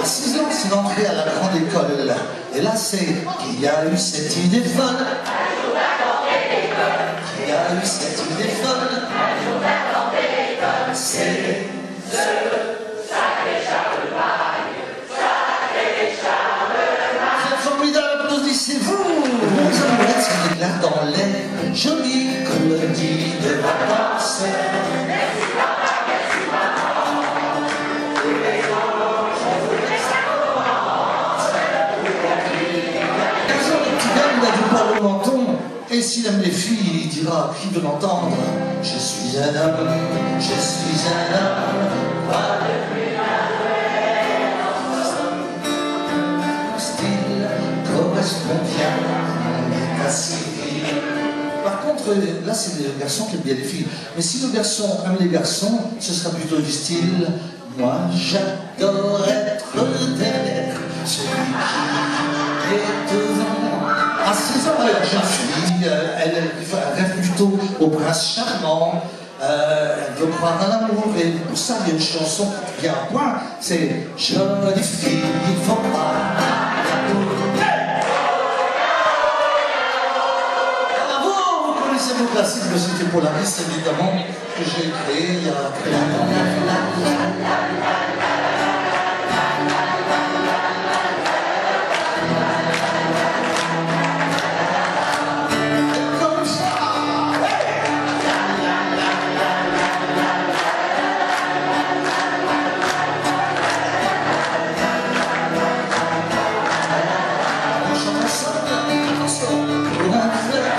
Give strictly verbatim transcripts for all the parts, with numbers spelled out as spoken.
À six ans, c'est l'entrée à la grande école. Et là, c'est qui a eu cette idée folle. Qui a eu cette idée folle. C'est ce sacré Charlemagne. Sacré Charlemagne. C'est formidable, applaudissez-vous. Vous amourettes s'éclatent dans l'air. Jolie colonie de vacances. Merci papa, merci maman. Tous les jours, je voudrais ça commence. Un jour, le petit gars, il a du poil au menton. Et s'il aime les filles, il dira, qui veut l'entendre? Je suis un homme, je suis un homme. Pas de plus Mon style correspond bien à mon état civil. Par contre, là, c'est le garçon qui aime bien les filles. Mais si le garçon aime les garçons, ce sera plutôt du style moi, j'adore être derrière celui qui est devant. À six ans, la jeune fille, euh, elle, elle rêve plutôt au prince charmant. Euh, elle veut croire à l'amour. Et pour ça, il y a une chanson qui vient à point. C'est jolie fille, il faut croire à l'amour. Vous classique de C'était Polaris, évidemment, que j'ai créé il y a très longtemps. Comme ça. On chante ensemble, attention, pour un flirt.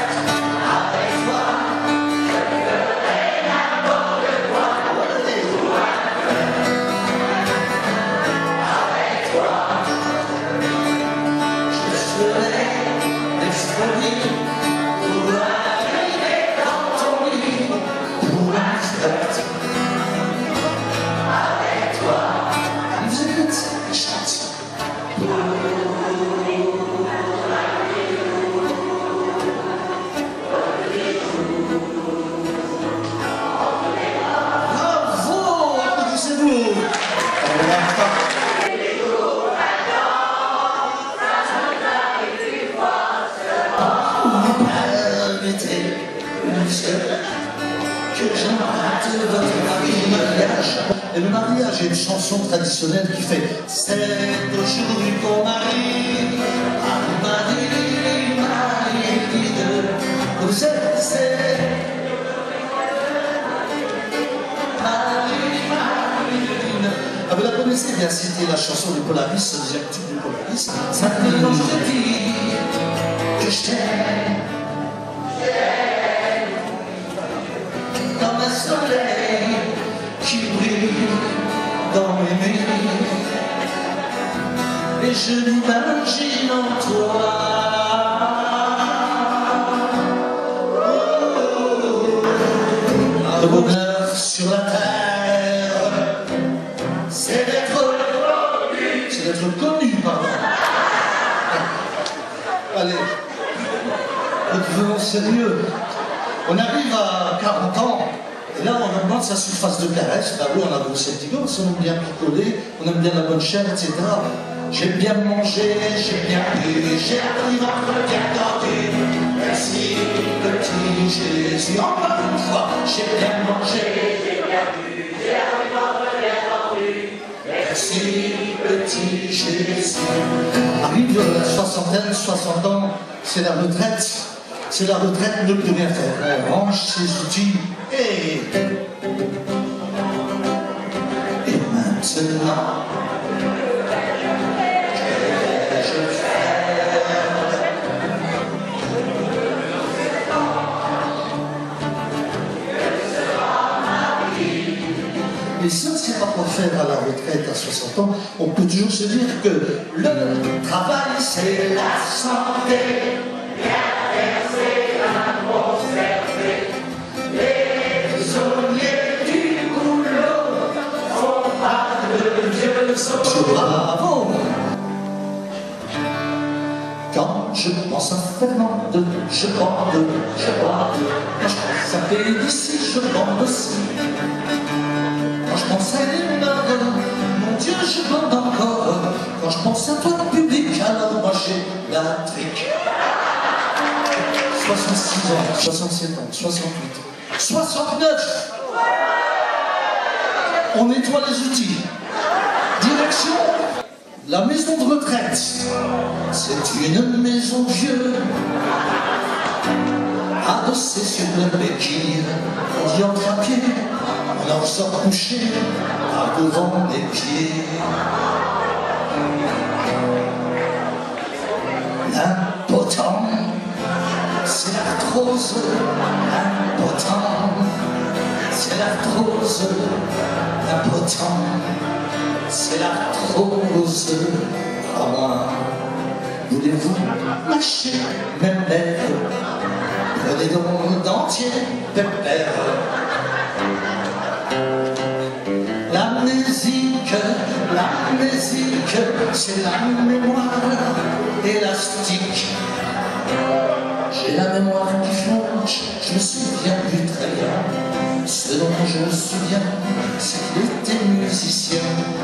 Que j'emprunte votre mariage. Et le mariage est une chanson traditionnelle qui fait c'est aujourd'hui qu'on marie, à Marie, Marie, vous êtes, c'est Marie, Marie. Ah, vous la connaissez bien, c'était la chanson du Polaris, le deuxième tube du Polaris. Ça me dit que je t'aime. Comme un soleil qui brille dans mes nuits. Et je m'imagine en toi. Le bonheur sur la terre, c'est d'être c'est d'être connu, pardon. Allez, devenons sérieux. On arrive à quarante ans, et là on augmente sa surface de caresse. Bah oui, on a grossi un petit peu, parce qu'on aime bien picoler, on aime bien la bonne chair, et cetera. J'aime bien manger, j'ai bien bu, j'ai appris votre bien tendu. Merci, petit Jésus. Encore une fois, j'ai bien mangé, j'ai bien bu, j'ai appris votre bien tendu. Merci, petit Jésus. Arrive la soixantaine, soixante ans, c'est la retraite. C'est la retraite, ne peut rien faire. Elle range ses outils et... Et maintenant... Qu'ai-je faire? Et ça, c'est pas pour faire à la retraite à soixante ans. On peut toujours se dire que le travail, c'est la santé. Bravo! Quand je pense à Fernande, je bande, je bande. Quand je pense à Félicie, je bande aussi. Quand je pense à Léonard, mon Dieu, je bande encore. Quand je pense à toi, public, alors moi j'ai la trique. soixante-six ans, soixante-sept ans, soixante-huit, soixante-neuf. On nettoie les outils. Direction, la maison de retraite. C'est une maison vieux, adossée sur le béquille. On y entre à pied, on en sort couché, à devant les pieds. L'impotent, c'est l'arthrose. L'impotent, c'est l'arthrose. L'impotent, c'est l'arthrose. À moi, voulez-vous mâcher mes lèvres? Prenez donc le dentier, pépère. L'amnésique, l'amnésique, c'est la mémoire élastique. J'ai la mémoire qui flanche, je me souviens plus très bien. Ce dont je me souviens, c'est qu'il était musicien.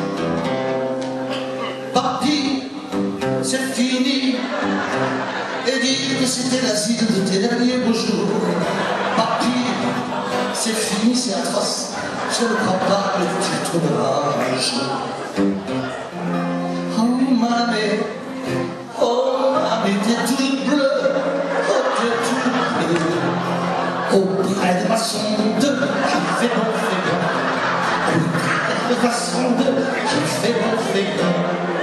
Papy, c'est fini. Et dire que c'était l'asile de tes derniers beaux jours. Papy, c'est fini, c'est atroce. Je ne crois pas que tu trouveras un jour. Oh mamie, oh mamie, t'es toute bleue. Oh, t'es toute bleue. Auprès de ma sonde qui fait bon, fait bon. Auprès de ma sonde qui fait bon, fait bon.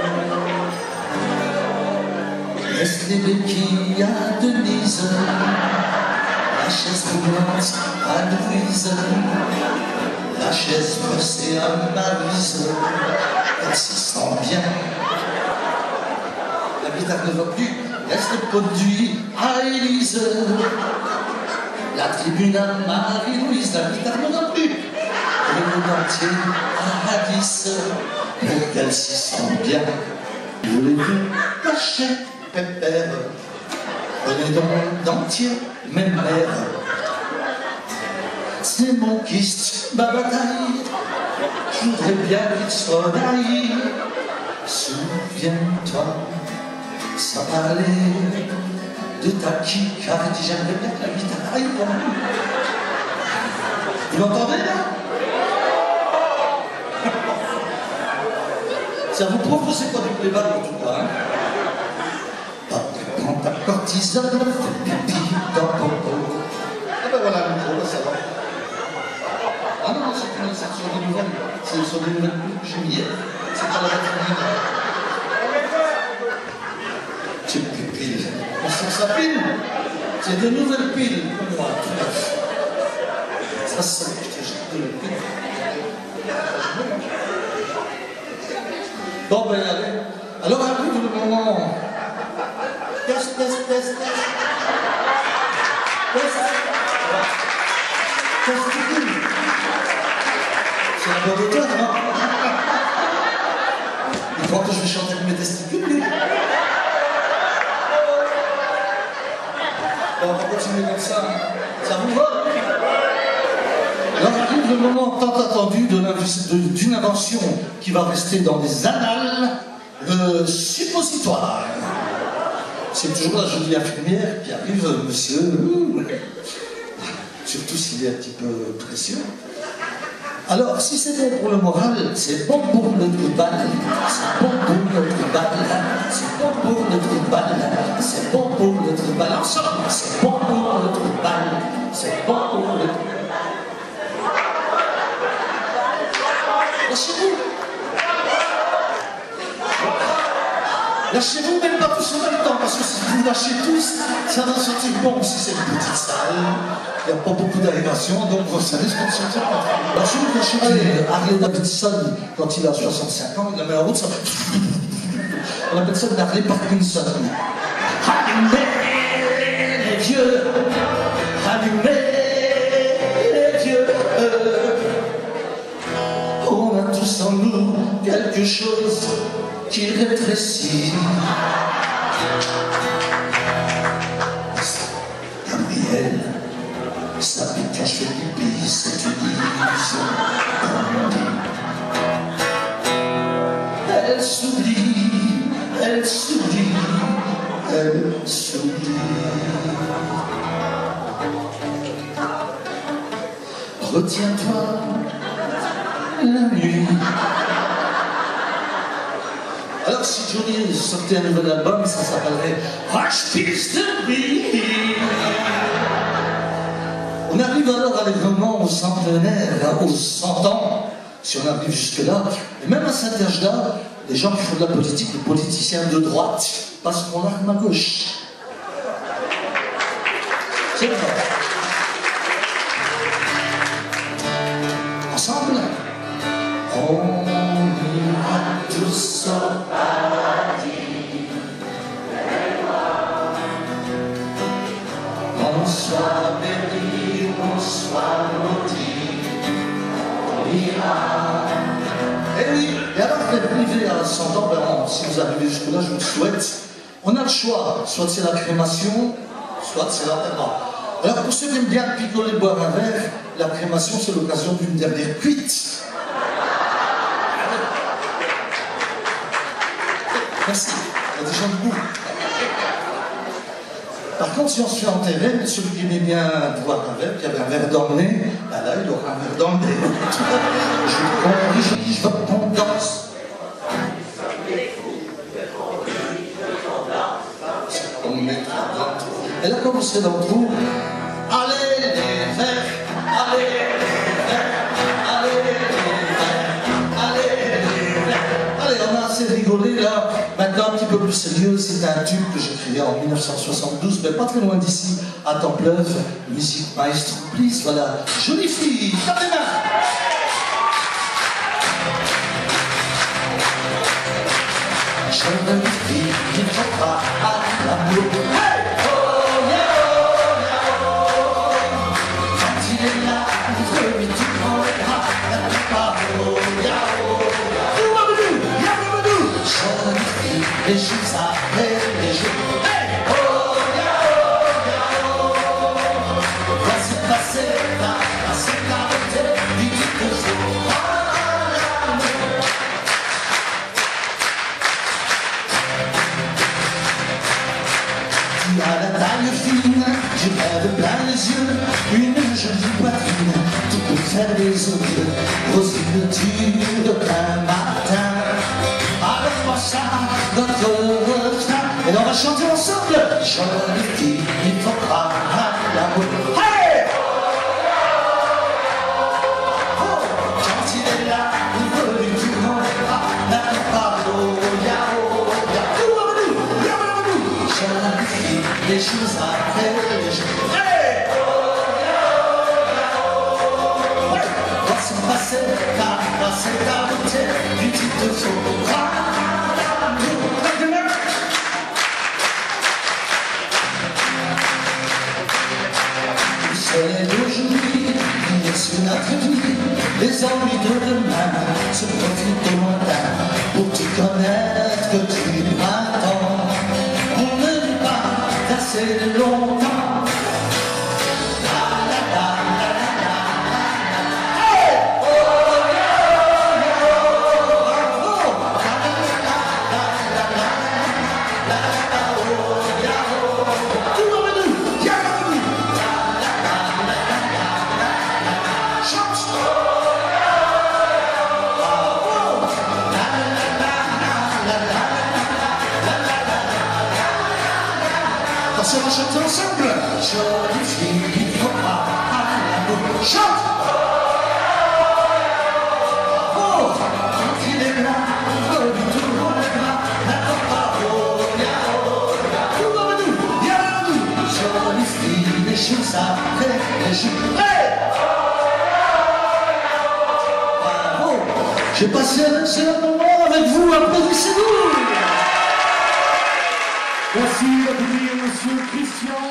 Laisse les béquilles à Denise, la chaise roulante à Louise, la chaise brossée à Maryse, elle s'y sent bien. La guitare ne va plus, laisse le produit à Élise, la tribune à Marie-Louise, la guitare ne va plus, et le dentier à Alice, pour qu'elle s'y sent bien. Voulez-vous lâcher pépère? Prenez donc le dentier, mes mères. C'est mon kyste, ma bataille. Je voudrais bien qu'il soit naïf. Souviens-toi, ça parlait de ta Kikardie. J'aimerais bien que la guitare aille pour nous. Vous l'entendez là? Ça vous prouve que c'est pas du playback en tout cas, hein? Prends ta cortisone, fais pipi dans ton pot. Ah ben voilà, le micro, là ça va. Ah non, c'est sur des nouvelles, c'est sur des nouvelles que j'ai mis hier. C'est pas la batterie. C'est plus pile. On sent sa pile. C'est de nouvelles piles pour moi, tout neuf. Ça, c'est de nouvelles piles. Bon ben allez. Alors arrive le moment. Test, test, test, test. Test. Testicule. C'est un bon auteur, non? Il croit que je vais chanter avec mes testicules, lui. Bon, on va continuer comme ça. Ça vous va? Alors arrive le moment tant attendu d'une invention qui va rester dans les annales, le suppositoire. C'est toujours la jolie infirmière qui arrive, monsieur, surtout s'il est un petit peu précieux. Alors, si c'est bon pour le moral, c'est bon pour notre balle, c'est bon pour notre balle, c'est bon pour notre balle, c'est bon pour notre balle, ensemble, c'est bon pour notre balle, c'est bon pour notre balle. Lâchez-vous. Lâchez-vous, même pas tous en même temps, parce que si vous lâchez tous, ça va sortir bon. Si c'est une petite salle, il n'y a pas beaucoup d'aération, donc ça risque de sortir pas. Lâchez-vous, lâchez-vous. Harley Davidson, quand il a soixante-cinq ans, il la met en route, ça... On appelle ça de Harley Parkinson. Allumez les yeux, allumez les yeux. On a tous en nous quelque chose qui rétrécit. Gabriel, ça pique quand je fais pipi, c'est une illusion. Elle s'oublie elle sourit, elle sourit. Retiens-toi la nuit. Alors si Johnny sortait un nouvel album, ça s'appellerait Hush Peace to Be. On arrive alors allègrement au centenaire, aux cent ans, si on arrive jusque-là. Et même à cet âge-là, les gens qui font de la politique, les politiciens de droite, passent mon arme à gauche. C'est vrai. Ensemble, on ira tous au paradis. On soit béni, on soit maudit, on ira. Et oui, et alors que arrivé à cent ans, ben, si vous arrivez jusque-là, je vous le souhaite, on a le choix, soit c'est la crémation, soit c'est l'enterrement. Alors pour ceux qui aiment bien picoler, boire un verre, la crémation c'est l'occasion d'une dernière cuite. Merci, il y a des gens debout. Par contre, si on se fait enterrer, celui qui aimait bien boire un verre, qui avait un verre dans le nez, ben là, il aura un verre dans le nez. Je corrige, je veux qu'on danse. On mettra dans le trou. Et là, quand vous serez dans le trou, allez les verres, allez les verres, allez les verres, allez les verres. Allez, on a assez rigolé là. Maintenant, un petit peu plus sérieux, c'est un tube que j'écrivais en mille neuf cent soixante-douze, mais pas très loin d'ici, à Templeuve, musique maestro, please, voilà. Jolie fille, tapez les mains. Jolie fille, il ne faut pas à l'amour. Hey! Oh, yeah, oh, yeah, oh. Quand il est là, il veut lui tout prendra, la pas, oh, yeah, oh, yeah. Jolie fille, les jours après les jours. Hey! Oh, yeah, oh, yeah, oh. Voici passer là, passer la beauté, du tout que je crois à l'amour. Tu as la taille fine, tu rêves plein les yeux, une jolie poitrine, tu peux faire des yeux, aux yeux durs d'un matin. Avec moi ça, notre refrain, et on va chanter ensemble. Jolie fille, il faut croire à l'amour. Hey! Oh, quand il est là, il veut lui tout rendra, n'a pas d'eau, ya oh, ya tout, ya tout. Jolie fille, les jours après les jours. Hey! Ouais, voici passer ta, passer ta beauté, du titre de faux. C'est d'aujourd'hui, il est sur notre vie, les envies de demain se profitent au lointain pour te connaître que tu m'attends. On ne vit pas assez longtemps. On va chanter ensemble. Jolie fille, il faut pas à l'amour. Chante! Oh, quand il est là, il veut lui tout rendra, n'attends pas, oh, ya, oh, ya, tout va nous, ya, nous. Jolie fille, les choses après les jours. Hey! Bravo! J'ai passé un excellent moment avec vous, applaudissez-vous! Merci d'accueillir Monsieur Christian